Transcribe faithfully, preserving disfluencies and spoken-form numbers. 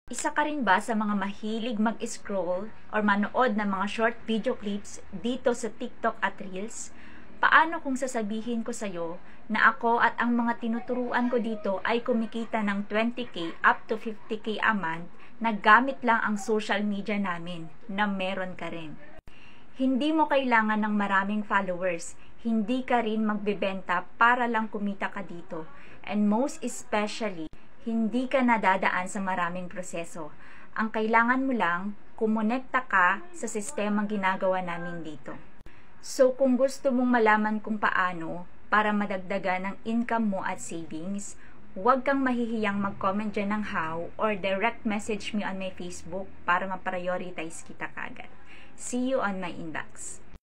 Isa ka rin ba sa mga mahilig mag-scroll or manood ng mga short video clips dito sa TikTok at Reels? Paano kung sasabihin ko sa'yo na ako at ang mga tinuturuan ko dito ay kumikita ng twenty K up to fifty K a month na gamit lang ang social media namin na meron ka rin? Hindi mo kailangan ng maraming followers, hindi ka rin magbebenta para lang kumita ka dito, and most especially, hindi ka nadadaan sa maraming proseso. Ang kailangan mo lang, kumonekta ka sa sistemang ginagawa namin dito. So kung gusto mong malaman kung paano para madagdagan ang income mo at savings, huwag kang mahihiyang mag-comment dyan ng how or direct message me on my Facebook para ma-prioritize kita kagad. See you on my inbox.